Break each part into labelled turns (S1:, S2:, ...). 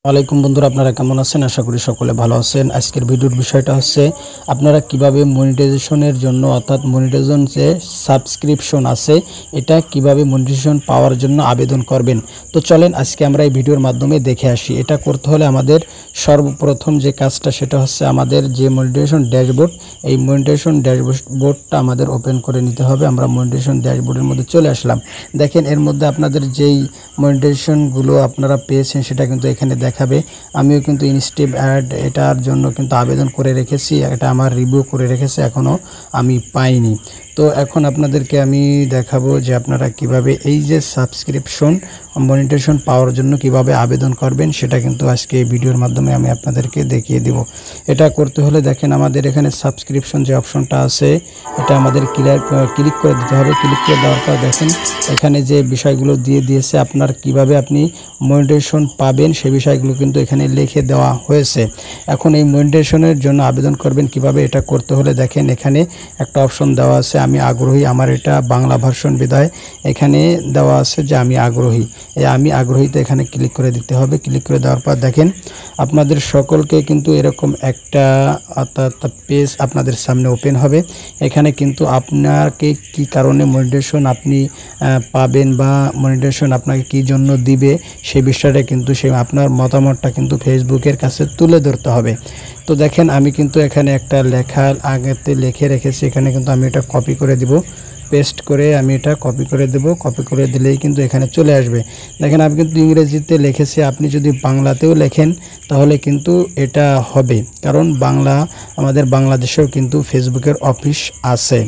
S1: ওয়ালাইকুম বন্ধুরা, আপনারা কেমন আছেন? আশা করি সকলে ভালো আছেন। আজকের ভিডিওর বিষয়টা হচ্ছে আপনারা কিভাবে মনিটাইজেশনের জন্য অর্থাৎ মনিটাইজেশন যে সাবস্ক্রিপশন আছে এটা কিভাবে মনিটাইজেশন পাওয়ার জন্য আবেদন করবেন। তো চলেন আজকে আমরা এই ভিডিওর মাধ্যমে দেখে আসি। এটা করতে হলে আমাদের সর্বপ্রথম যে কাজটা সেটা হচ্ছে আমাদের যে মনিটাইজেশন ড্যাশবোর্ড, এই মনিটাইজেশন ড্যাশবোর্ডটা আমাদের ওপেন করে নিতে হবে। আমরা মনিটাইজেশন ড্যাশবোর্ডের মধ্যে চলে আসলাম। দেখেন এর মধ্যে আপনাদের যেই মনিটাইজেশনগুলো আপনারা পেয়েছেন সেটা কিন্তু এখানে দেখাবে। আমিও কিন্তু ইনস্টেপ অ্যাড এটার জন্য কিন্তু আবেদন করে রেখেছি, এটা আমার রিভিউ করে রেখেছে, এখনও আমি পাইনি। তো এখন আপনাদেরকে আমি দেখাবো যে আপনারা কিভাবে এই যে সাবস্ক্রিপশন মনিটাইজেশন পাওয়ার জন্য কিভাবে আবেদন করবেন, সেটা কিন্তু আজকে এই ভিডিওর মাধ্যমে আমি আপনাদেরকে দেখিয়ে দেব। এটা করতে হলে দেখেন আমাদের এখানে সাবস্ক্রিপশন যে অপশনটা আছে এটা আমাদের ক্লিক করে দিতে হবে। ক্লিক করে দেওয়ার পর দেখেন এখানে যে বিষয়গুলো দিয়ে দিয়েছে আপনার কিভাবে আপনি মনিটাইজেশন পাবেন সেই বিষয়গুলো কিন্তু এখানে লিখে দেওয়া হয়েছে। এখন এই মনিটাইজেশনের জন্য আবেদন করবেন কিভাবে, এটা করতে হলে দেখেন এখানে একটা অপশন দেওয়া আছে আমি আগ্রহী। আমার এটা বাংলা ভার্সন বিধায় এখানে দেওয়া আছে যে আমি আগ্রহী। এই আমি আগ্রহীতে এখানে ক্লিক করে দিতে হবে। ক্লিক করে দেওয়ার পর দেখেন আপনাদের সকলকে কিন্তু এরকম একটা অর্থাৎ পেজ আপনাদের সামনে ওপেন হবে। এখানে কিন্তু আপনাকে কি কারণে মনিটাইজেশন আপনি পাবেন বা মনিটাইজেশন আপনাকে কি জন্য দিবে সেই বিষয়টা কিন্তু আপনার মতামতটা কিন্তু ফেসবুকের কাছে তুলে ধরতে হবে। তো দেখেন আমি কিন্তু এখানে একটা লেখা আগেতে লিখে রেখেছি, এখানে কিন্তু আমি এটা কপি করে দিব। পেস্ট করে আমি এটা কপি করে দেব। কপি করে দিলেই কিন্তু এখানে চলে আসবে। দেখেন আমি কিন্তু ইংরেজিতে লিখেছি, আপনি যদি বাংলাতেও লেখেন তাহলে কিন্তু এটা হবে, কারণ আমাদের বাংলাদেশেও কিন্তু ফেসবুকের অফিস আছে।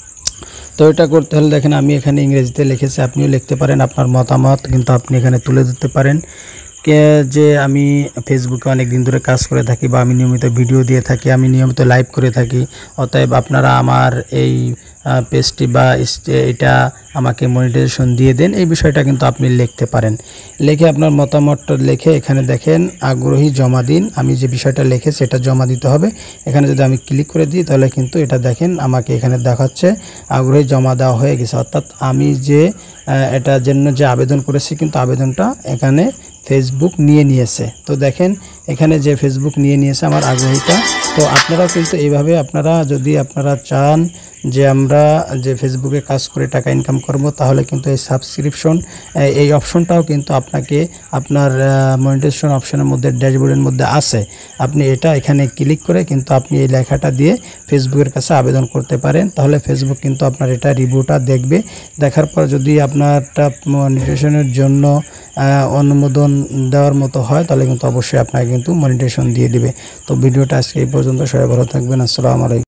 S1: তো এটা করতে হলে দেখেন আমি এখানে ইংরেজিতে লিখেছি, আপনিও লিখতে পারেন। আপনার মতামত কিন্তু আপনি এখানে তুলে ধরতে পারেন যে আমি ফেসবুকে অনেক দিন ধরে কাজ করে থাকি বা আমি নিয়মিত ভিডিও দিয়ে থাকি, আমি নিয়মিত লাইভ করে থাকি, অতএব আপনারা আমার এই পেজটি বা এটা আমাকে মনিটাইজেশন দিয়ে দেন, এই বিষয়টা কিন্তু আপনি লিখতে পারেন। লিখে আপনার মতামতটা লিখে এখানে দেখেন আগ্রহী জমা দিন। আমি যে বিষয়টা লিখে সেটা জমা দিতে হবে। এখানে যদি আমি ক্লিক করে দিই তাহলে কিন্তু এটা দেখেন আমাকে এখানে দেখাচ্ছে আগ্রহী জমা দেওয়া হয়ে গেছে, অর্থাৎ আমি যে এটার জন্য যে আবেদন করেছি কিন্তু আবেদনটা এখানে ফেসবুক নিয়ে নিয়েছে। তো দেখেন এখানে যে ফেসবুক নিয়ে নিয়েছে আমার আগ্রহীটা। তো আপনারা কিন্তু এইভাবে আপনারা যদি আপনারা চান যে আমরা যে ফেসবুকে কাজ করে টাকা ইনকাম করব, তাহলে কিন্তু এই সাবস্ক্রিপশন এই অপশনটাও কিন্তু আপনাকে আপনার মনিটাইজেশন অপশনের মধ্যে ড্যাশবোর্ডের মধ্যে আছে। আপনি এটা এখানে ক্লিক করে কিন্তু আপনি এই লেখাটা দিয়ে ফেসবুকের কাছে আবেদন করতে পারেন। তাহলে ফেসবুক কিন্তু আপনার এটা রিভিউটা দেখবে। দেখার পর যদি আপনারটা মনিটাইজেশনের জন্য অনুমোদন দেওয়ার মতো হয় তাহলে কিন্তু অবশ্যই আপনাকে কিন্তু মনিটাইজেশন দিয়ে দিবে। তো ভিডিওটা আজকে এই পর্যন্ত, সবাই ভালো থাকবেন। আসসালামু আলাইকুম।